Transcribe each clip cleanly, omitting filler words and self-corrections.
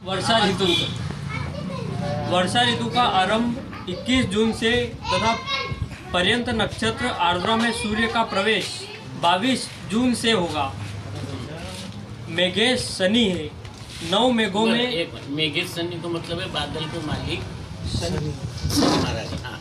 वर्षा ऋतु। वर्षा ऋतु का आरंभ 21 जून से तथा पर्यंत नक्षत्र आर्द्रा में सूर्य का प्रवेश 22 जून से होगा। मेघेश शनि है। 9 मेघों में मेघेश शनि को मतलब है बादल को मालिक शनि महाराज। हाँ।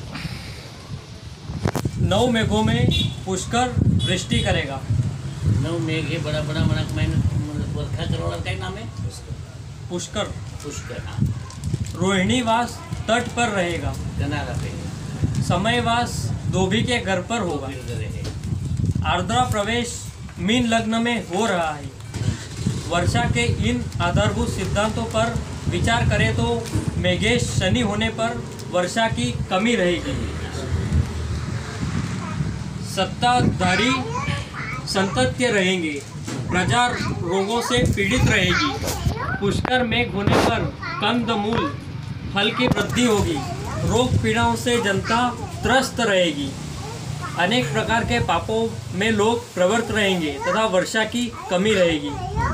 9 मेघों में पुष्कर वृष्टि करेगा। 9 मेघ है बड़ा बड़ा वर्षा करोड़ का नाम है पुष्कर। पुष्कर। हाँ। रोहिणीवास तट पर रहेगा। किनारा पे। समयवास धोबी के घर पर होगा। आर्द्रा प्रवेश मीन लग्न में हो रहा है। वर्षा के इन आधारभूत सिद्धांतों पर विचार करें तो मेघेश शनि होने पर वर्षा की कमी रहेगी। सत्ताधारी संतत्य रहेंगे। प्रजा रोगों से पीड़ित रहेगी। पुष्कर मेघ होने पर कंदमूल फल की वृद्धि होगी। रोग पीड़ाओं से जनता त्रस्त रहेगी। अनेक प्रकार के पापों में लोग प्रवृत्त रहेंगे तथा वर्षा की कमी रहेगी।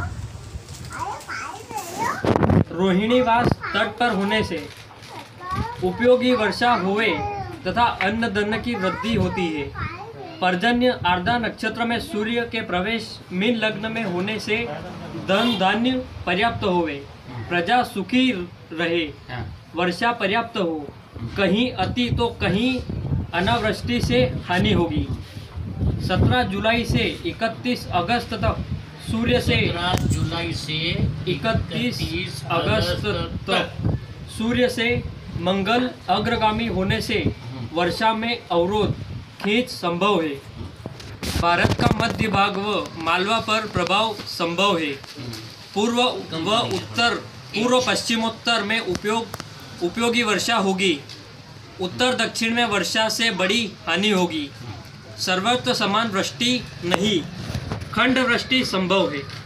रोहिणीवास तट पर होने से उपयोगी वर्षा हुए तथा अन्न धन की वृद्धि होती है। पर्जन्य आर्द्रा नक्षत्र में सूर्य के प्रवेश मीन लग्न में होने से धन धान्य पर्याप्त होवे। प्रजा सुखी रहे। वर्षा पर्याप्त हो। कहीं अति तो कहीं अनावृष्टि से हानि होगी। 17 जुलाई से 31 अगस्त तक सूर्य से 17 जुलाई से 31 अगस्त तक सूर्य से मंगल अग्रगामी होने से वर्षा में अवरोध खींच संभव है। भारत का मध्य भाग व मालवा पर प्रभाव संभव है। पूर्व व उत्तर पूर्व पश्चिमोत्तर में उपयोगी वर्षा होगी। उत्तर दक्षिण में वर्षा से बड़ी हानि होगी। सर्वत्र समान वृष्टि नहीं, खंड वृष्टि संभव है।